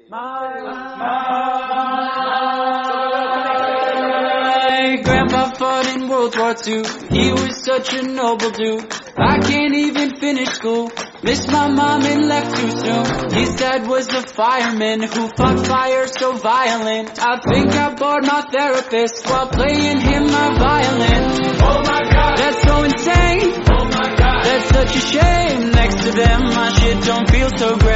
My grandpa fought in World War II. He was such a noble dude. I can't even finish school. Missed my mom and left too soon. His dad was the fireman who fought fire so violent. I think I bored my therapist while playing him my violin. Oh my god, that's so insane. Oh my god, that's such a shame. Next to them my shit don't feel so good.